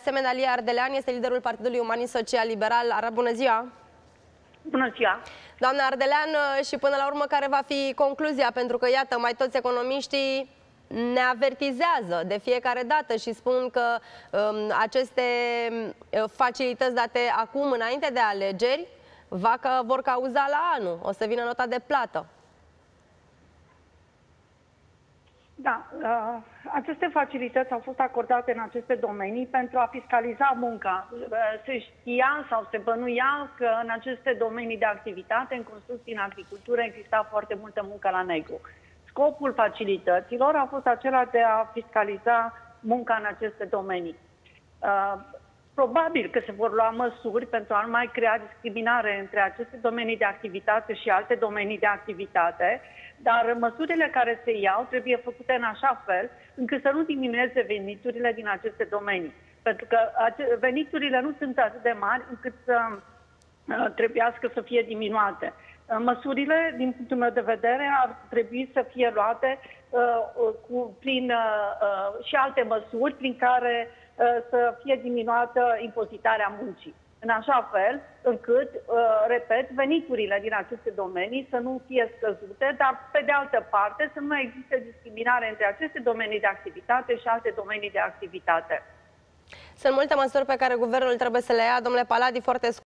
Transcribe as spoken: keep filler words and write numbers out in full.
asemenea, Lia Ardelean este liderul Partidului Umanist Social Liberal. Arad, bună ziua! Bună ziua! Doamna Ardelean, și până la urmă care va fi concluzia? Pentru că, iată, mai toți economiștii ne avertizează de fiecare dată și spun că um, aceste facilități date acum, înainte de alegeri, va că vor cauza la anul. O să vină nota de plată. Da, uh, aceste facilități au fost acordate în aceste domenii pentru a fiscaliza munca. Uh, se știa sau se bănuia că în aceste domenii de activitate, în construcții, în agricultură, exista foarte multă muncă la negru. Scopul facilităților a fost acela de a fiscaliza munca în aceste domenii. Uh, probabil că se vor lua măsuri pentru a nu mai crea discriminare între aceste domenii de activitate și alte domenii de activitate, dar măsurile care se iau trebuie făcute în așa fel încât să nu diminueze veniturile din aceste domenii. Pentru că veniturile nu sunt atât de mari încât să uh, trebuiască să fie diminuate. Măsurile, din punctul meu de vedere, ar trebui să fie luate uh, cu, prin, uh, și alte măsuri prin care uh, să fie diminuată impozitarea muncii. În așa fel încât, uh, repet, veniturile din aceste domenii să nu fie scăzute, dar, pe de altă parte, să nu existe discriminare între aceste domenii de activitate și alte domenii de activitate. Sunt multe măsuri pe care guvernul trebuie să le ia, domnule Paladi, foarte scurt.